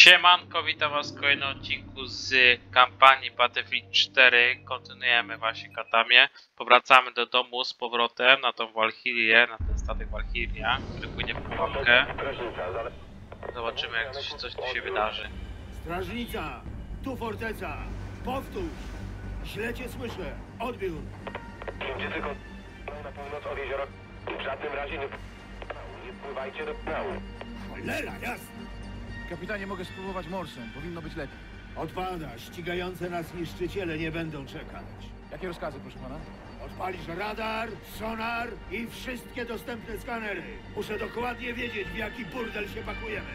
Siemanko, witam was w kolejnym odcinku z kampanii Battlefield 4. Kontynuujemy właśnie Katamię. Powracamy do domu z powrotem na tą Walkirię, na ten statek Walkiria, który płynie w pułapkę. Zobaczymy, jak coś tu się wydarzy. Strażnica! Tu forteca! Powtórz! Źle cię słyszę! Odbiór! Przyjdzie tylko na północ od jeziora. W żadnym razie nie pływajcie do kanału. Cholera, jasne! Kapitanie, mogę spróbować morsem. Powinno być lepiej. Odpada. Ścigające nas niszczyciele nie będą czekać. Jakie rozkazy, proszę pana? Odpalisz radar, sonar i wszystkie dostępne skanery. Muszę dokładnie wiedzieć, w jaki burdel się pakujemy.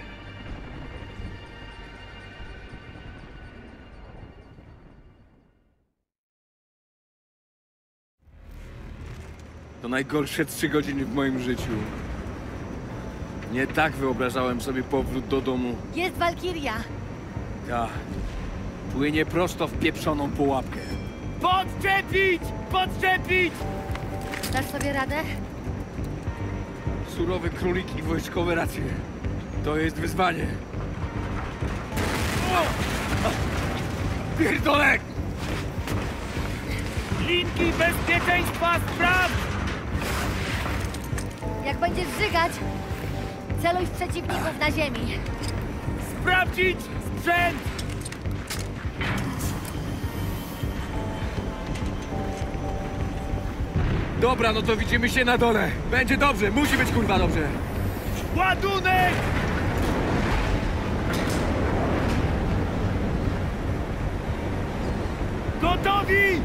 To najgorsze 3 godziny w moim życiu. Nie tak wyobrażałem sobie powrót do domu. Jest Walkiria! Tak. Płynie prosto w pieprzoną pułapkę. Podczepić! Podczepić! Dasz sobie radę? Surowy królik i wojskowe racje. To jest wyzwanie. Pierdolek! Linki bezpieczeństwa sprawdź! Jak będziesz żygać, celuj w przeciwników na ziemi. Sprawdzić sprzęt! Dobra, no to widzimy się na dole. Będzie dobrze, musi być kurwa dobrze. Ładunek! Gotowi!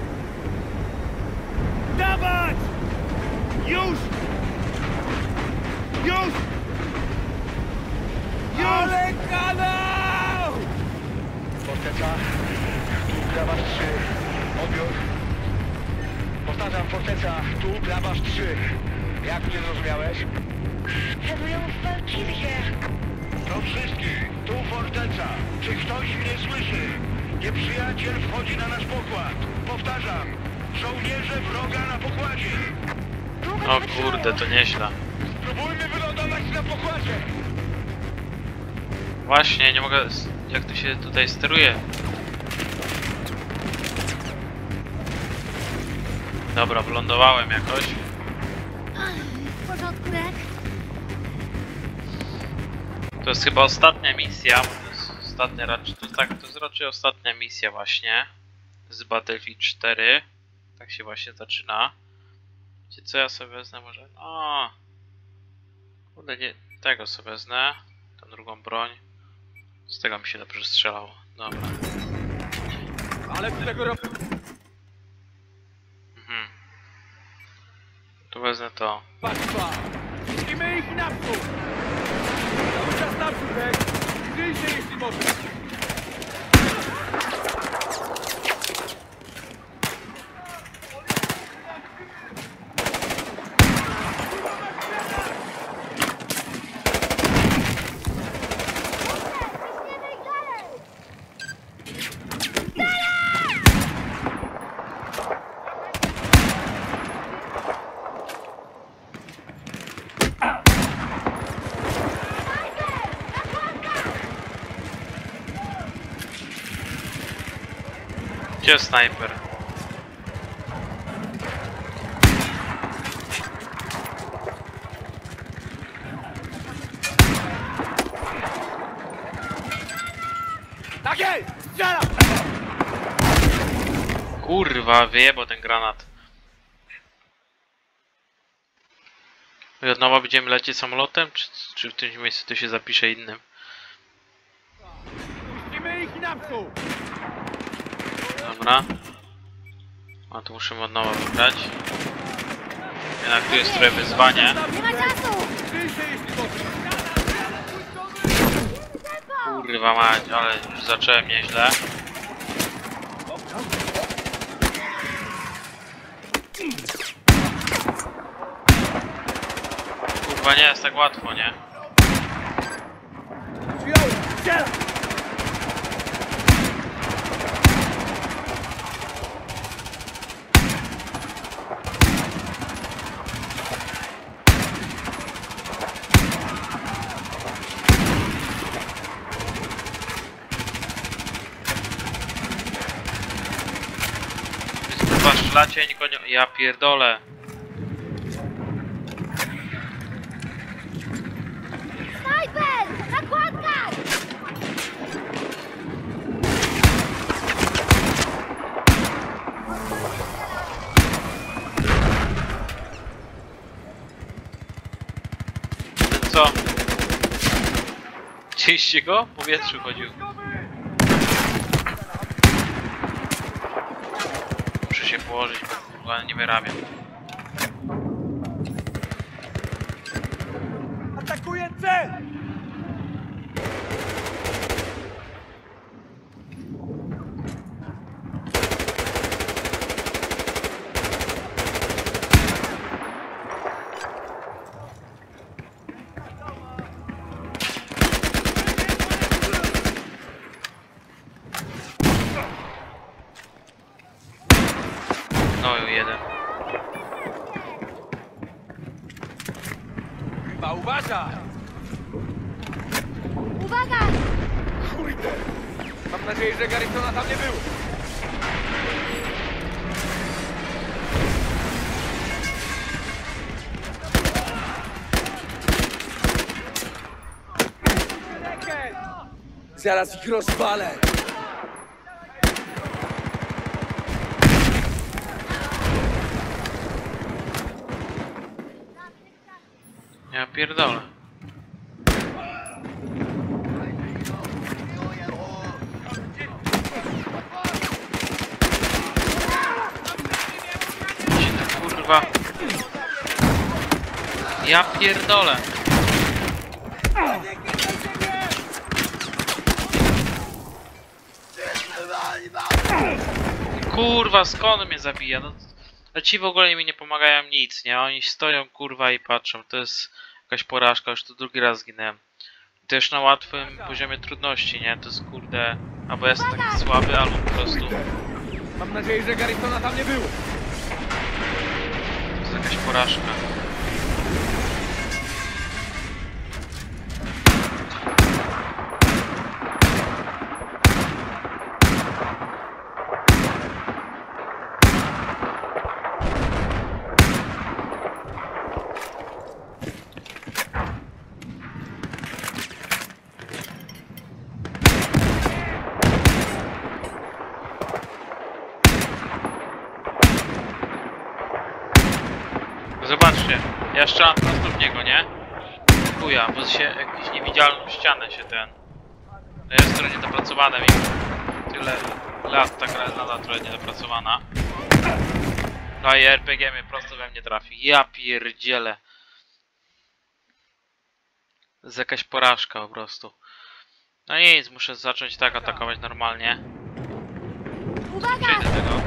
Dawać! Już! Już! Już! Ale kanał! Forteca, tu Grabasz 3. Odbiór. Powtarzam, forteca, tu Grabasz 3. Jak mnie zrozumiałeś? Celują w Walkirię. Do wszystkich, tu forteca. Czy ktoś mnie słyszy? Nieprzyjaciel wchodzi na nasz pokład. Powtarzam, żołnierze wroga na pokładzie. O kurde, to nieźle. Spróbujmy wylądować na pokładzie. Właśnie, nie mogę... Jak to się tutaj steruje? Dobra, wylądowałem jakoś. W porządku, Rek? To jest chyba ostatnia misja. To jest ostatnia raczej... To jest raczej ostatnia misja właśnie. Z Battlefield 4. Tak się właśnie zaczyna. Wiecie co, ja sobie wezmę może... O, kurde, nie... Tego sobie wezmę. Tą drugą broń. Z tego mi się dobrze strzelało. Dobra. Ale tego roku... Tu wezmę to. Patrwa! Widzimy ich naprzód! Cały czas naprzód, Rek! Kryj się, jeśli możesz! Gdzie jest snajper? Tak jest! Strzelam! Kurwa, wyjebał ten granat. I od nowa będziemy lecieć samolotem? Czy w tym miejscu to się zapisze innym? Puścimy ich naprzód! Dobra. A tu musimy od nowa wybrać. Jednak tu jest trochę wyzwanie. Nie ma czasu! Kryj się, jeśli możesz! Kurwa mać, ale już zacząłem nieźle. Kurwa, nie jest tak łatwo, nie? cień konio... Ja pierdolę. Snajper! Nakładka! Co? Chcieliście go? W powietrzu chodził. Muszę się położyć, bo kurwa nie wyrabiam. Atakuje cel! No jeden. Chyba uważaj! Uwaga! Mam nadzieję, że Garrisona tam nie było. Zaraz ich rozwalę! Ja pierdolę. Gdzie to kurwa? Ja pierdolę. Kurwa, skąd mnie zabija? No, a ci w ogóle mi nie pomagają nic, nie? Oni stoją kurwa i patrzą. To jest jakaś porażka, już tu drugi raz zginęłem. Też na łatwym poziomie trudności, nie? To jest kurde... Albo jestem taki słaby, albo po prostu... Mam nadzieję, że Garrisona tam nie było. To jest jakaś porażka. Zobaczcie, ja strzelam prosto w niego, nie? Chuja, bo się jakąś niewidzialną ścianę się ten... To jest trochę niedopracowane mi. Tyle lat ta gra jest nadal trochę niedopracowana. No i RPG mnie prosto we mnie trafi. Ja pierdzielę. To jest jakaś porażka po prostu. No nic, muszę zacząć tak atakować normalnie. Uwaga! Przejdę tego.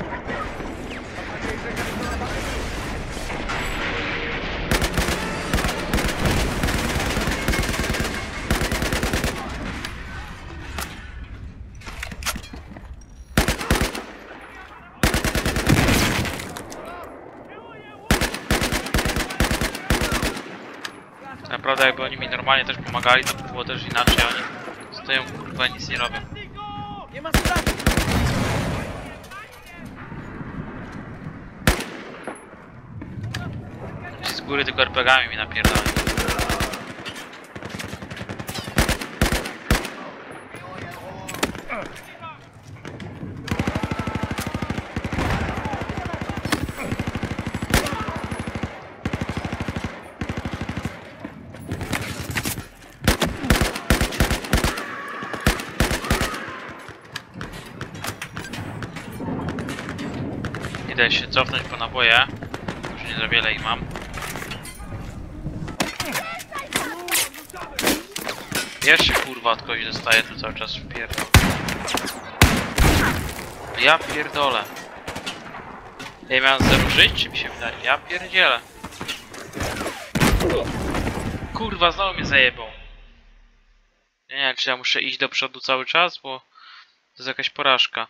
Naprawdę jakby oni mi normalnie też pomagali, to by było też inaczej, oni stoją kurwa i nic nie robią. Nie ma sprawy! Ci z góry tylko RPGami mi napierdalają. Idę się cofnąć po naboje, już nie za wiele ich mam. Jeszcze kurwa od kogoś dostaję tu cały czas w pierdol. Ja pierdolę. Ja miałem 0 żyć, czy mi się wydaje? Ja pierdzielę. Kurwa, znowu mnie zajebał. Nie wiem, czy ja muszę iść do przodu cały czas, bo to jest jakaś porażka.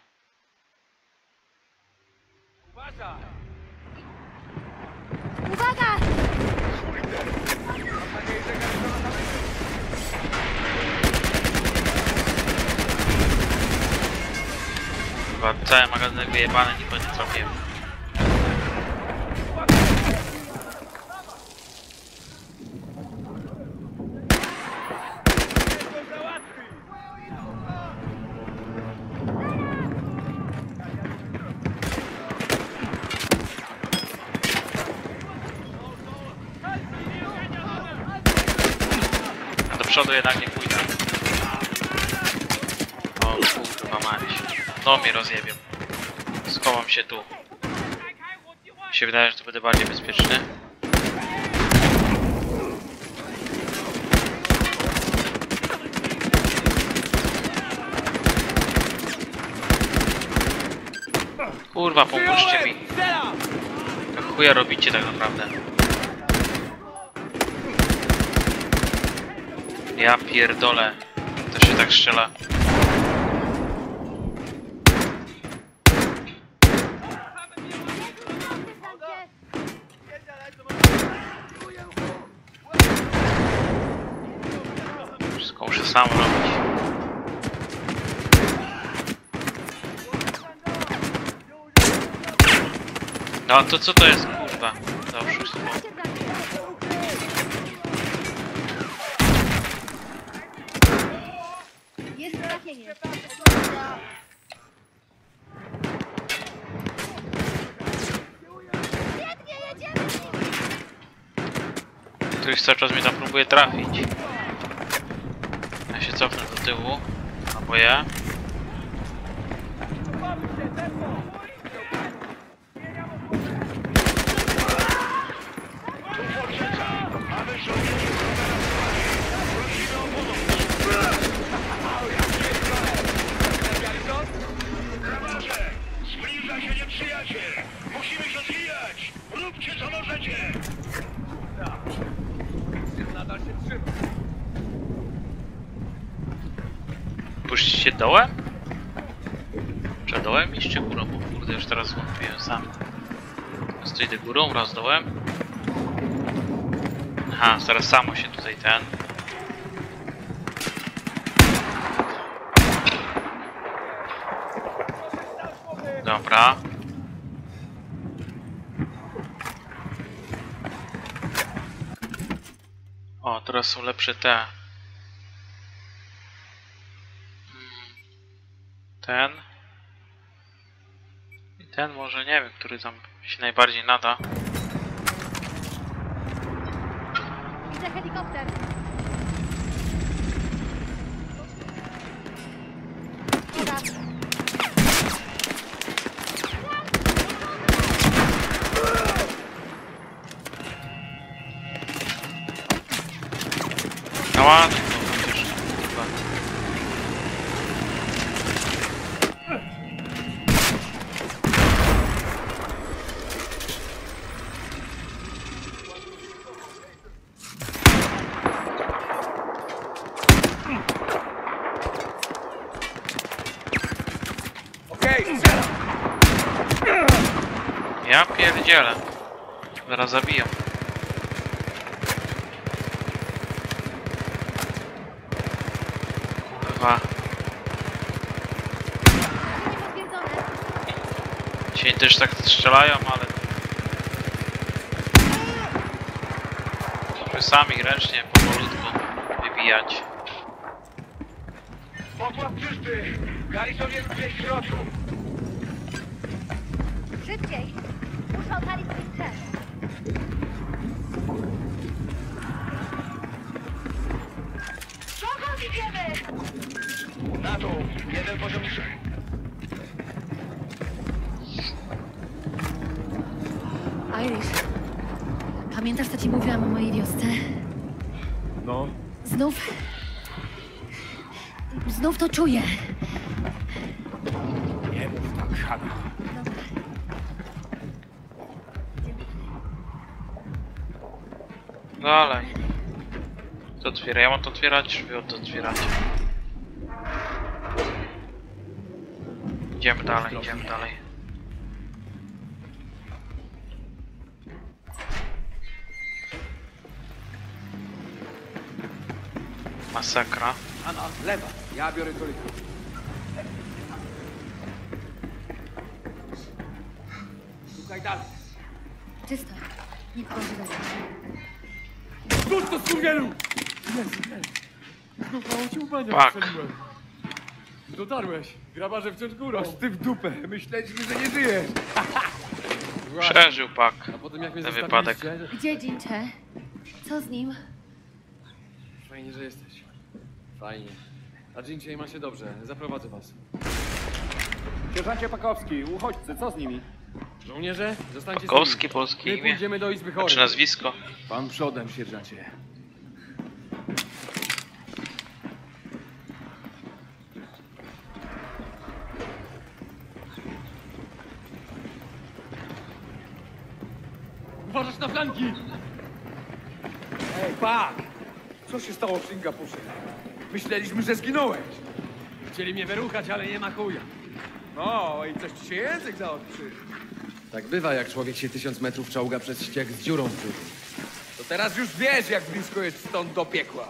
Uwaga! Chyba cały magazynek wyjebany, nikogo nie trafiłem. przodu jednak nie pójdę. O kurwa mać. No mnie rozjebią. Schowam się tu. Mi się wydaje, że to będę bardziej bezpieczny. Kurwa, pomóżcie mi. Jak chuja robicie tak naprawdę? Ja pierdolę. To się tak strzela. Wszystko muszę sam robić. No to co to jest, kurwa? Za oszustwo. Jest trafienie. Biegnie, jedziemy! Ktoś cały czas mnie tam próbuje trafić. Ja się cofnę do tyłu. Albo ja. Tu forteca! Mamy żołnierzy wroga na składzie! Prosimy o pomoc! Grabarze! Zbliża się nieprzyjaciel! Musimy się zwijać! Róbcie co możecie! Puścić się dołem? Czy dołem iść, czy górą? Bo kurde, już teraz wątpiłem sam. Raz to idę górą, raz dołem. Aha, zaraz samo się tutaj ten. Dobra. O, teraz są lepsze te. Ten. I ten może, nie wiem, który tam się najbardziej nada. Widzę helikopter. Woda. No ładnie, to chociaż. Chyba. Ja pierdzielę. Zaraz zabiję. Kurwa. Potwierdzone. Dzisiaj też tak strzelają, ale... Musimy sami ręcznie, powolutku wybijać. Pokład czysty! Garrison jest gdzieś w środku! Szybciej. Muszę odpalić swój sprzęt. Dokąd idziemy? Na dół! Jeden poziom niżej! Irish, pamiętasz, co ci mówiłam o mojej wiosce? No, Znów to czuję. nie mów tak, Hanna. Dobra. Dalej. To otwiera. Ja mam to otwierać, czy wy to otwierać? Idziemy dalej, idziemy dalej. Masakra. Hanna, lewa. Ja biorę korytarz. Szukaj dalej. Czysto. Nikogo żywego. Cóż to skurwielu! Znów mało ci upania Pak. strzeliłem. Dotarłeś. Grabarze wciąż górą. Aż ty w dupę. Myśleliśmy, że nie żyjesz. Przeżył pak. A potem jak mnie Ten zostawiliście, wypadek. Gdzie Jincze? Co z nim? Fajnie, że jesteś. Fajnie. A Jincie ma się dobrze. Zaprowadzę was. Sierżancie Pakowski, uchodźcy, co z nimi? Żołnierze, zostańcie Pakowski, z nimi. polskie My imię. pójdziemy do Izby Chorych. Znaczy nazwisko. Pan przodem, sierżancie. Uważasz na flanki! Ej, Pak! Co się stało w Singapurze? Myśleliśmy, że zginąłeś. Chcieli mnie wyruchać, ale nie ma chuja. No, i coś ci się język zaostrzy. Tak bywa, jak człowiek się 1000 metrów czołga przez ściek z dziurą w brzuchu. To teraz już wiesz, jak blisko jest stąd do piekła.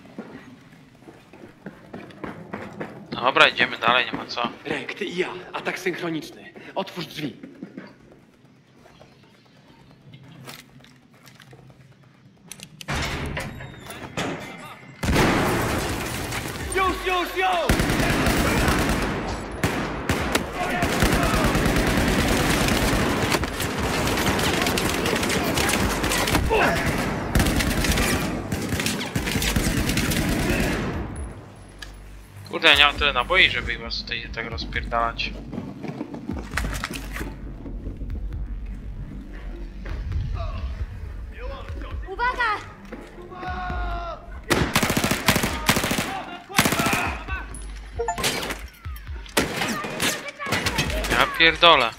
Dobra, idziemy dalej, nie ma co. Rek, ty i ja. Atak synchroniczny. Otwórz drzwi. Już! Kurde, ja nie mam tyle naboi, żeby was tutaj tak rozpierdalać. Uwaga! Ja pierdolę.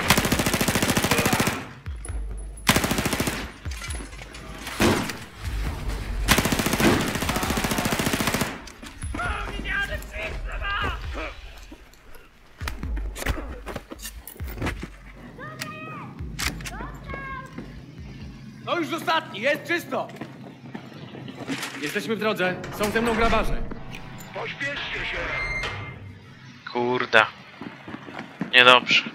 No już ostatni, jest czysto! Jesteśmy w drodze, są ze mną grabarze. Pośpieszcie się! Kurde. Niedobrze.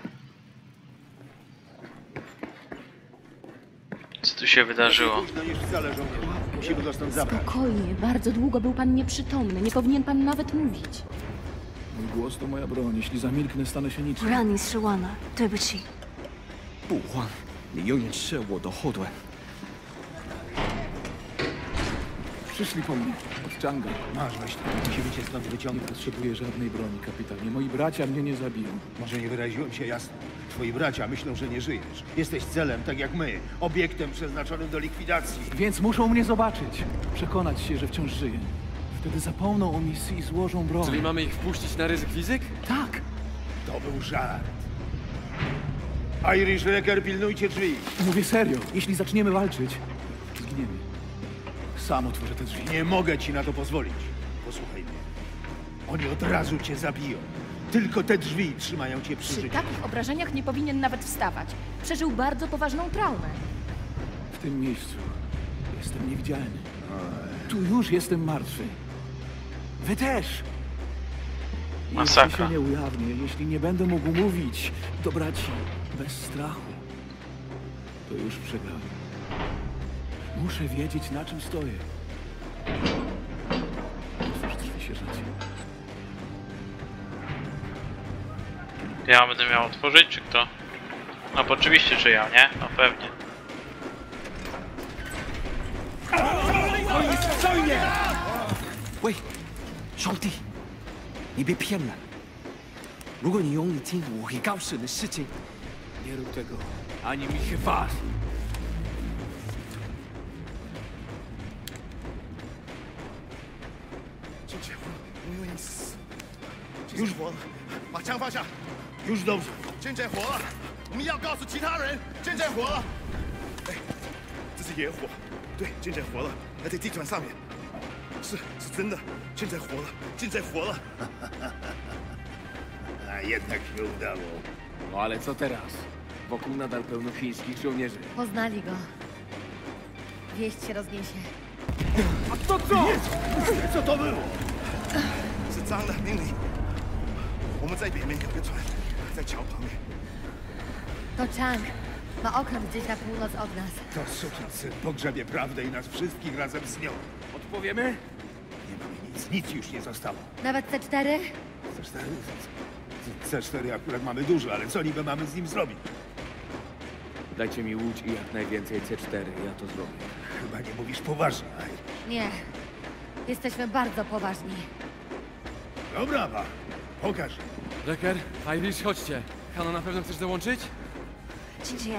Co tu się wydarzyło? Późno niż wcale, żołnierze. Musimy go stąd zabrać. Spokojnie, bardzo długo był pan nieprzytomny. Nie powinien pan nawet mówić. Mój głos to moja broń. Jeśli zamilknę, stanę się 我 niczym. 让你失望了，对不起。 不慌，你永远是我的后盾。 Przyszli po mnie. Od Changa. Masz myśl, musimy cię stąd Nie wyciągnąć. potrzebuję żadnej broni, kapitanie. Moi bracia mnie nie zabiją. Może nie wyraziłem się jasno. Twoi bracia myślą, że nie żyjesz. Jesteś celem, tak jak my. Obiektem przeznaczonym do likwidacji. Więc muszą mnie zobaczyć. Przekonać się, że wciąż żyję. Wtedy zapomną o misji i złożą broń. Czyli mamy ich wpuścić na ryzyk fizyk? Tak! To był żart. Irish Wrecker, pilnujcie drzwi. Mówię serio. Jeśli zaczniemy walczyć, zginiemy. Sam otworzę te drzwi. Nie mogę ci na to pozwolić. Posłuchaj mnie. Oni od razu cię zabiją. Tylko te drzwi trzymają cię przy Przy życiu. takich obrażeniach nie powinien nawet wstawać. Przeżył bardzo poważną traumę. W tym miejscu jestem niewidzialny. Tu już jestem martwy. Wy też! Jeśli Masakra. się nie ujawnię, jeśli nie będę mógł mówić do braci bez strachu, to już przegrałem. Muszę wiedzieć, na czym stoję. Otwórz drzwi, sierżancie. Ja będę miał otworzyć, czy kto? No bo oczywiście, że ja, nie? No pewnie. 喂，兄弟，你别骗了。如果你用力听，我会告诉你的事情。 Nie rób tego, ani mi się was. już火了，把枪放下。już dobrze. 真正火了，我们要告诉其他人，真正火了。哎，这是野火，对，真正火了，还在地毯上面。是真的，真在火了，真在火了。 A jednak się udało. No ale co teraz? Wokół nadal pełno chińskich żołnierzy. Poznali go. Wieść się rozniesie. A to co? Co to było? 是张的命令。我们在北面有个船，在桥旁边。 To Chang. Ma okręt gdzieś na północ od nas. To sukinsyn pogrzebie prawdę i nas wszystkich razem z nią. Odpowiemy? Nie mamy nic już nie zostało. Nawet C4? C4? C4 akurat mamy dużo, ale co niby mamy z nim zrobić? Dajcie mi łódź i jak najwięcej C4, ja to zrobię. Chyba nie mówisz poważnie, Aj. Nie. Jesteśmy bardzo poważni. Dobra, ba. Pokaż. Reker, Irish, chodźcie. Hanna, na pewno chcesz dołączyć? 金杰，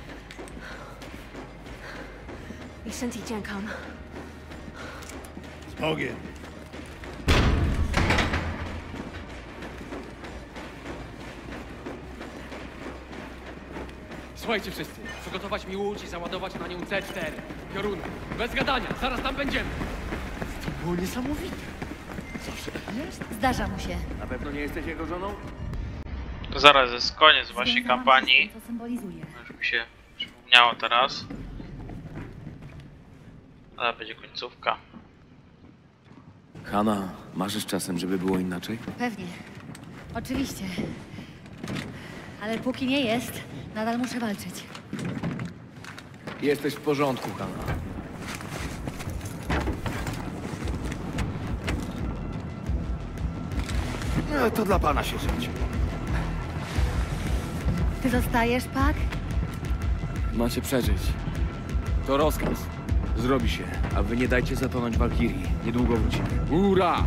你身体健康吗？ Z Bogiem. Słuchajcie wszyscy, przygotować mi łódź i załadować na nią C4. Piorun, bez gadania, zaraz tam będziemy. To było niesamowite. Zawsze tak jest. Zdarza mu się. Na pewno nie jesteś jego żoną? Zaraz jest koniec właśnie Związałam kampanii. się z tym, co symbolizuje. Już mi się przypomniało teraz. Ale będzie końcówka. Hanna, marzysz czasem, żeby było inaczej? Pewnie. Oczywiście. Ale póki nie jest, nadal muszę walczyć. Jesteś w porządku, Hanna. No, to dla pana się żyć. Ty zostajesz, Pak? Macie przeżyć. To rozkaz. Zrobi się, a wy nie dajcie zatonąć Walkirii. Niedługo wrócimy. Ura!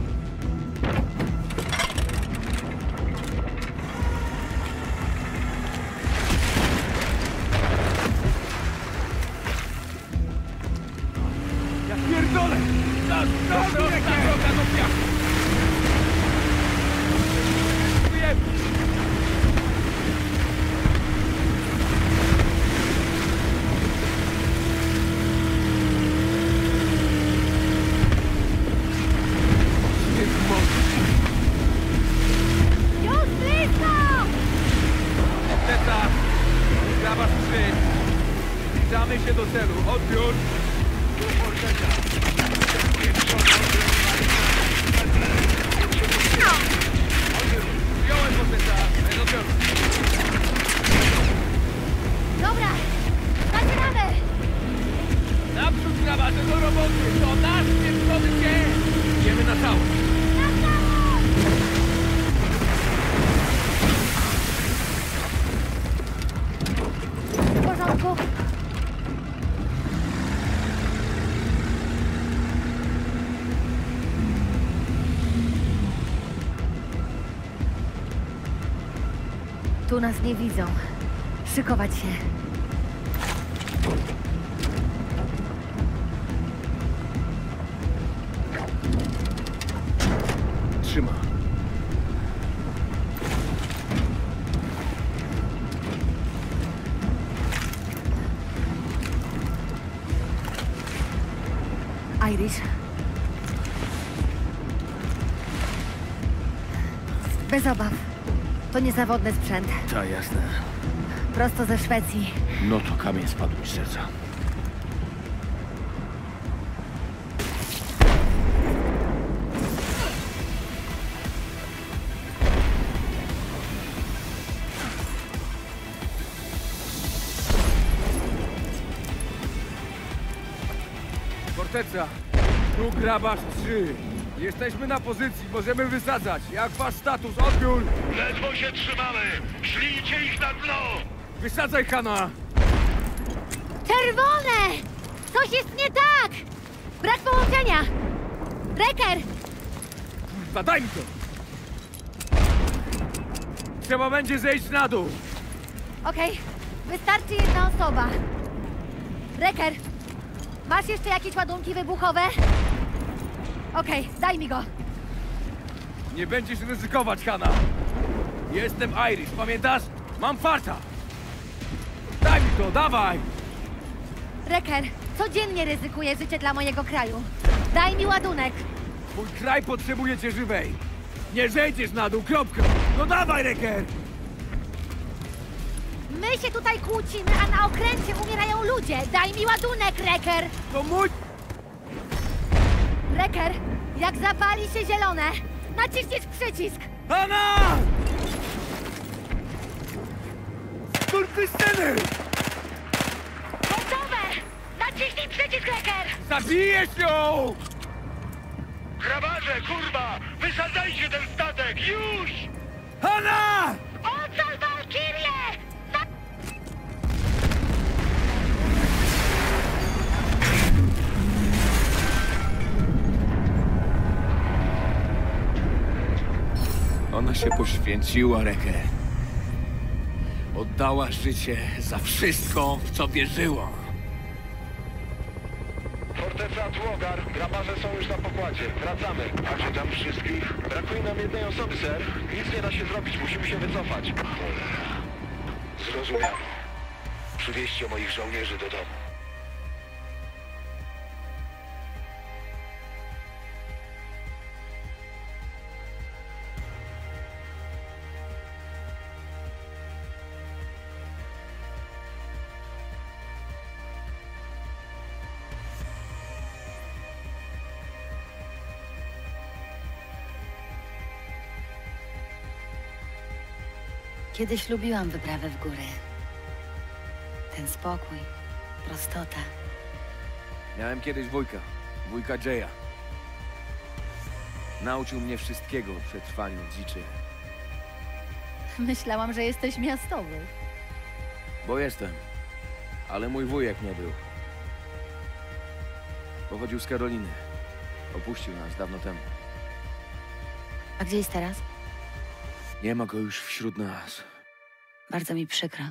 Ja pierdolę! Droga do piachu! Już blisko! Teta, grabasz trzy. Zbliżamy się do celu. Odbiór. Wziąłem Forteza. Bez odbioru. Dobra! Zaczynamy! Naprzód grabarze do roboty. To nasz pierdolony dzień. Idziemy na całość. W porządku? Tu nas nie widzą. Szykować się. Trzyma. Irish. Bez obaw. To niezawodny sprzęt. Ta, jasne. Prosto ze Szwecji. No to kamień spadł mi z serca. Forteca, tu grabarz 3. Jesteśmy na pozycji, możemy wysadzać. Jak wasz status? Odbiór! Ledwo się trzymamy! Szlijcie ich na dno! Wysadzaj, Hanna! Czerwone! Coś jest nie tak! Brak połączenia! Reker! Zadaj mi to! Trzeba będzie zejść na dół. Okej, wystarczy jedna osoba. Reker, masz jeszcze jakieś ładunki wybuchowe? Okej, daj mi go. Nie będziesz ryzykować, Hanna. Jestem Irish, pamiętasz? Mam farta. Daj mi to, dawaj! Reker, codziennie ryzykuję życie dla mojego kraju. Daj mi ładunek. Mój kraj potrzebuje cię żywej. Nie zejdziesz na dół, kropka. No dawaj, Reker! My się tutaj kłócimy, a na okręcie umierają ludzie. Daj mi ładunek, Reker. To mój... Reker, jak zapali się zielone, naciśniesz przycisk. Hanna! Skurwysyny! Gotowe! Naciśnij przycisk, Reker. Zabijesz ją! Grabarze, kurwa! Wysadzajcie ten statek! Już! Hanna! Ocal Walkirię! Ona się poświęciła, Rekę. Oddała życie za wszystko, w co wierzyła. Forteca Tłogar, grabarze są już na pokładzie. Wracamy. A czy tam wszystkich? Brakuje nam jednej osoby, ser. Nic nie da się zrobić, musimy się wycofać. Zrozumiano. Przywieźcie moich żołnierzy do domu. Kiedyś lubiłam wyprawę w góry. Ten spokój, prostota. Miałem kiedyś wujka Jaya. Nauczył mnie wszystkiego o przetrwaniu w dziczy. Myślałam, że jesteś miastowy. Bo jestem. Ale mój wujek nie był. Pochodził z Karoliny. Opuścił nas dawno temu. A gdzie jest teraz? Nie ma go już wśród nas. Bardzo mi przykro.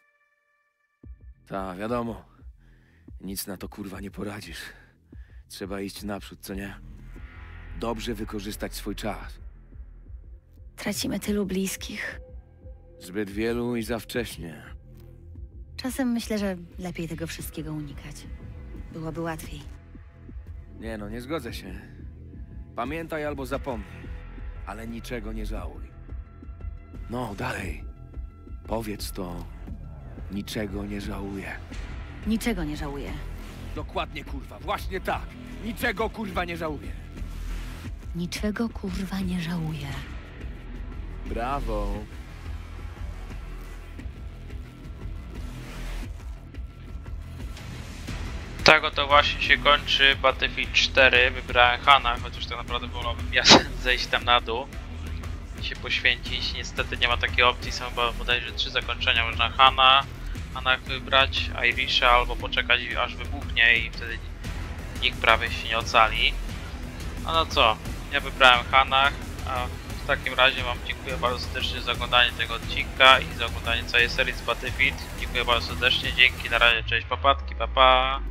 Ta, wiadomo. Nic na to kurwa nie poradzisz. Trzeba iść naprzód, co nie? Dobrze wykorzystać swój czas. Tracimy tylu bliskich. Zbyt wielu i za wcześnie. Czasem myślę, że lepiej tego wszystkiego unikać. Byłoby łatwiej. Nie no, nie zgodzę się. Pamiętaj albo zapomnij. Ale niczego nie żałuj. No, dalej. Powiedz to. Niczego nie żałuję. Niczego nie żałuję. Dokładnie, kurwa. Właśnie tak. Niczego, kurwa, nie żałuję. Niczego kurwa nie żałuję. Brawo. Tak oto właśnie się kończy Battlefield 4. Wybrałem Hana, chociaż tak naprawdę wolałbym ja zejść tam na dół i się poświęcić. Niestety nie ma takiej opcji, są chyba bodajże 3 zakończenia. Można Hana wybrać, Irisha albo poczekać aż wybuchnie i wtedy nikt prawie się nie ocali. A no co, ja wybrałem Hana, a w takim razie wam dziękuję bardzo serdecznie za oglądanie tego odcinka i za oglądanie całej serii z Battlefield. Dziękuję bardzo serdecznie, dzięki, na razie, cześć, papatki, pa pa.